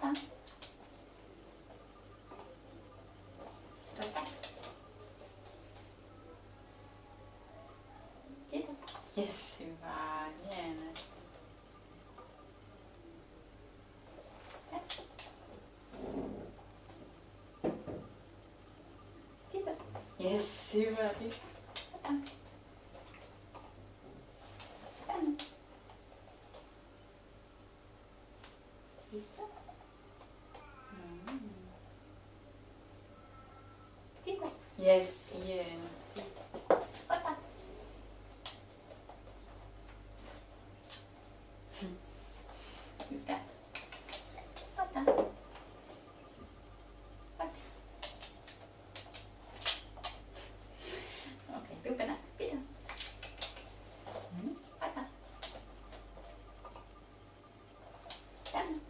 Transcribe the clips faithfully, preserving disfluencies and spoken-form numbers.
Ota. Ota. Kiitos. Jes, hyvä. Hieno. Kiitos. Jes, hyvä. Ota. Tänne. Istu. Mm. Kiitos. Jes, hienosti. Ota. Hyvä. Ota. Ota. Okei, tupena. Pidä. Mm. Ota. Tänne.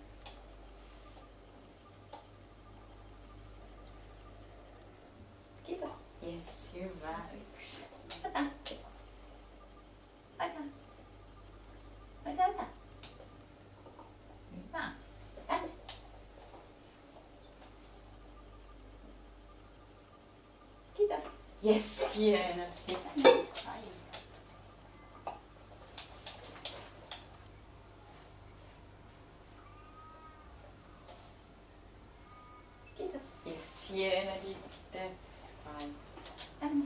Kiitos. Jes, hyvä. Yksi. Ota. Ota. Ota, ota. Hyvä. Tänne. Kiitos. Jes, hienosti. Tänne. Ai. Kiitos. Jes, hienosti. Ai. Tänne.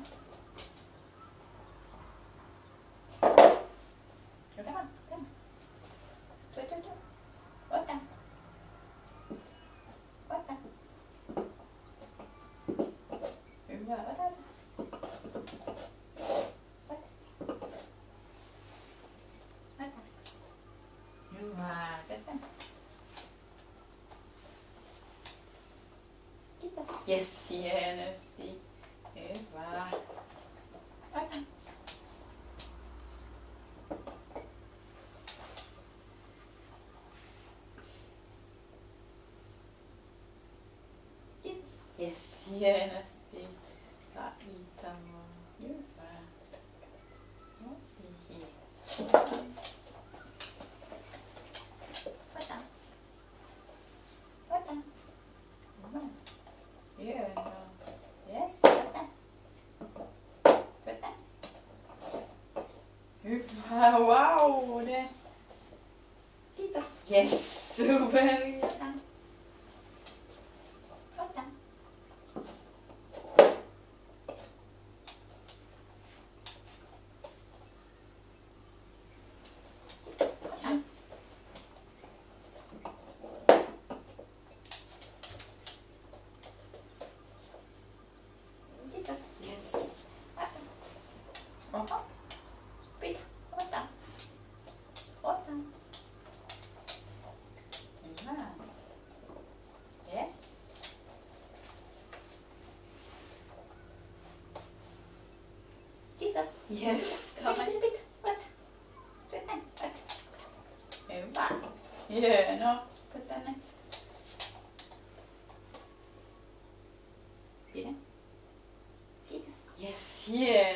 Hyvä. Tänne. Tuo, tuo, tuo. Ota. Ota. Hyvä. Ota. Ota. Ota. Hyvä. Tätä. Kiitos. Jes, hienosti. Hyvä. Ota. Kiitos. Jes, hienosti. Taitavaa. Hyvä. Tosi hieno. Ota. Ota. Hyvä. Hienoa. Jes, ota. Ota. Hyvä, wow. Ne. Kiitos. Jes, superi. Ota. Ota. Kiitos. Ota. Kiitos. Jes. Ota. Oho. Pidä. Ota. Ota. Hyvä. Jes. Kiitos. Jes. Pidä, pidä, pidä. Ota. Tule tänne. Ota. Hyvä. Hieno. Tule tänne. Pidä. Kiitos. Jes. Hieno.